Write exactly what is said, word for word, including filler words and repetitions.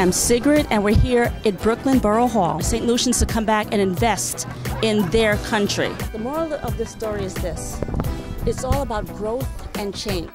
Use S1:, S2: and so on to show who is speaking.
S1: am Sigrid, and we're here at Brooklyn Borough Hall, Saint Lucians, to come back and invest in their country. The moral of this story is this: it's all about growth and change.